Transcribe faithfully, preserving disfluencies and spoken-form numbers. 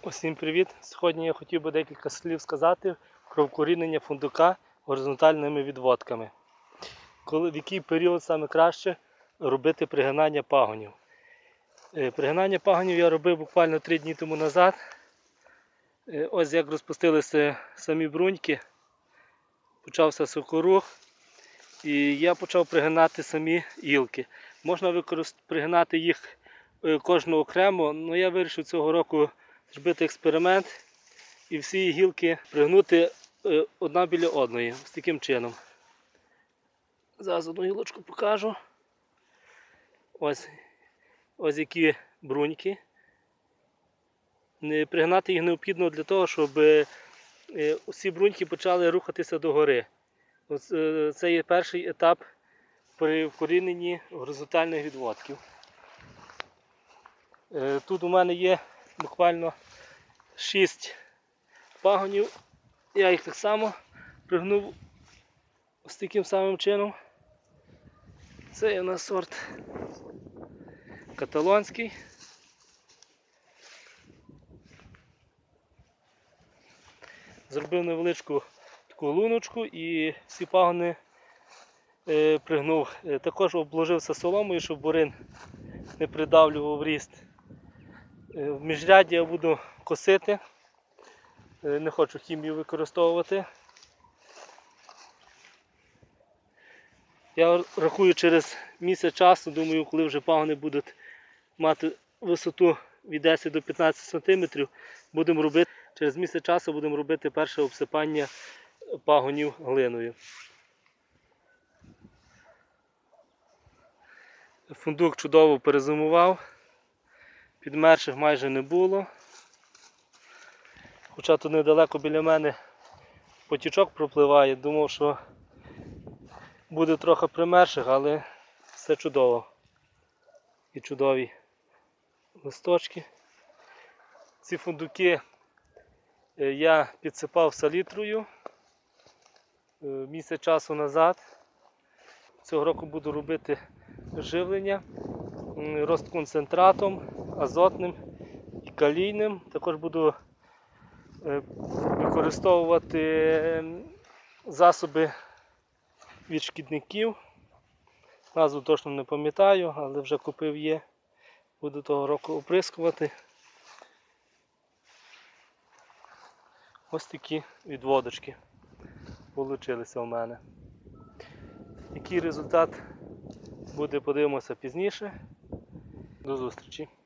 Усім привіт! Сьогодні я хотів би декілька слів сказати про вкорінення фундука горизонтальними відводками. Коли, в який період саме краще робити пригинання пагонів. Пригинання пагонів я робив буквально три дні тому назад. Ось як розпустилися самі бруньки, почався сокорух і я почав пригинати самі гілки. Можна використ... пригинати їх кожну окремо, але я вирішив цього року зробити експеримент і всі гілки пригнути одна біля одної, ось таким чином. Зараз одну гілочку покажу. Ось, ось які бруньки. Пригнати їх необхідно для того, щоб усі бруньки почали рухатися догори. Ось, це є перший етап при вкоріненні горизонтальних відводків. Тут у мене є буквально шість пагонів. Я їх так само пригнув ось таким самим чином. Це є у нас сорт каталонський. Зробив невеличку таку луночку і всі пагони е, пригнув. Е, також обложився соломою, щоб бурин не придавлював ріст. Е, в міжряді я буду косити. Е, не хочу хімію використовувати. Я рахую, через місяць часу, думаю, коли вже пагони будуть мати висоту від десяти до п'ятнадцяти сантиметрів, будемо робити, через місяць часу будемо робити перше обсипання пагонів глиною. Фундук чудово перезимував, підмерших майже не було. Хоча тут недалеко біля мене потічок пропливає, думав, що буде трохи примерших, але все чудово. І чудові листочки. Ці фундуки я підсипав салітрою місяць часу назад. Цього року буду робити живлення розконцентратом, азотним і калійним. Також буду використовувати засоби від шкідників. Назву точно не пам'ятаю, але вже купив є. Буду того року оприскувати. Ось такі відводочки получилися у мене. Який результат буде, подивимося пізніше. До зустрічі!